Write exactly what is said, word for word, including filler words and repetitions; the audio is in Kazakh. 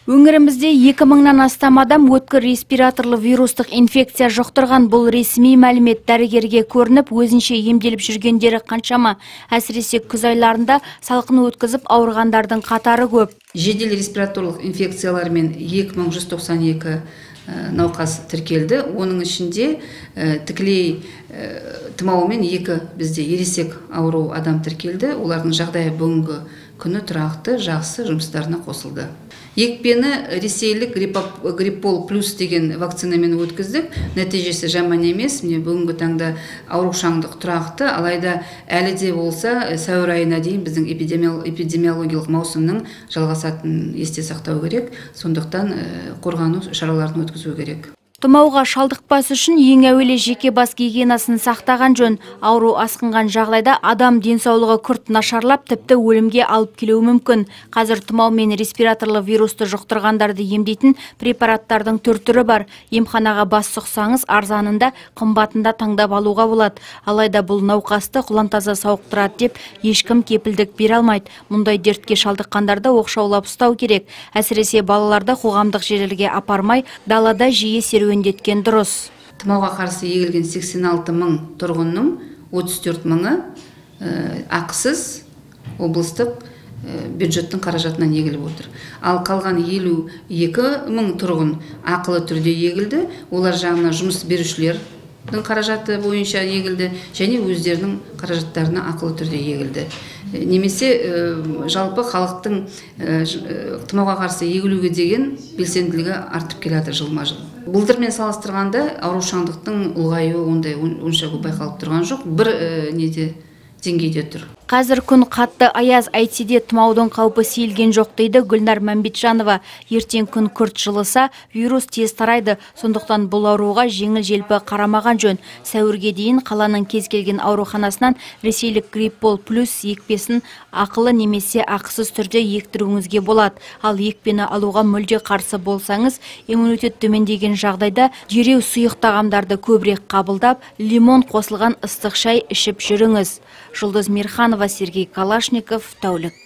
Өңірімізде екі мыңнан астам адам өткір респираторлы вирустық инфекция жұқтырған. Бұл ресми мәлімет. Дәрігерге көрініп, өзінше емделіп жүргендері қаншама. Әсіресе күз айларында салқын өткізіп ауырғандардың қатары көп. Жедел респираторлық инфекциялармен екі мың жүз тоқсан екі науқас тіркелді. Оның ішінде тікелей тұмаумен екі бізде ересек ауру адам тіркелді. Олардың жағдайы бүгінгі күні тұрақты, жақсы, жұмыстарына қосылды. Екпені ресейлік гриппол плюс деген вакцинамен өткіздік. Нәтижесі жаман емес. Міне бүгінгі таңда аурушаңдық тұрақты, алайда әлі де болса сәуір айына дейін біздің эпидемиологиялық маусымның жалғасатынын есте сақтау керек. Сондықтан қорғану шараларын өткізу керек. Тұмауға шалдықпас үшін ең әуелі жеке бас гигиенасын сақтаған жөн. Ауру асқынған жағдайда адам денсаулығы күрт нашарлап, тіпті өлімге алып келуі мүмкін. Қазір тұмау мен респираторлы вирусты жұқтырғандарды емдейтін препараттардың түр түрі бар. Емханаға бас сұқсаңыз, арзанында, қымбатында таңдап алуға болады. Алайда бұл науқасты құлантаза сауықтырады деп ешкім кепілдік бере алмайды. Мұндай дертке шалдыққандарды оқшаулап ұстау керек. Әсіресе балаларды қоғамдық жерлерге апармай, далада жиі серуендеткен дұрыс. Тұмауға қарсы егілген сексен алты мың тұрғынның отыз төрт мыңы ақысыз облыстық бюджеттің қаражатынан егіліп отыр. Ал қалған елу екі мың тұрғын ақылы түрде егілді. Олар жағына жұмыс берушілердің қаражаты бойынша егілді және өздерінің қаражаттарына ақылы түрде егілді. Немесе жалпы халықтың тұмауға қарсы егілуге деген белсенділігі артып келеді жылма-жыл. Былтырмен салыстырғанда аурушаңдықтың ұлғаюы ондай онша көп байқалып тұрған жоқ. Бір неде деңгейде тұр. Қазір күн қатты аяз, әйтсе де тұмаудың қаупі сейілген жоқ дейді Гүлнар Мәмбетжанова. Ертең күн күрт жылыса, вирус тез тарайды. Сондықтан бұл ауруға жеңіл желпі қарамаған жөн. Сәуірге дейін қаланың кез келген ауруханасынан ресейлік гриппол плюс екпесін ақылы немесе ақысыз түрде ектіруіңізге болады. Ал екпені алуға мүлде қарсы болсаңыз, иммунитет төмендеген жағдайда дереу сұйық тағамдарды көбірек қабылдап, лимон қосылған ыстық шай ішіп жүріңіз. Жұлдыз Мирханова, Сергей Калашников, Тәулік.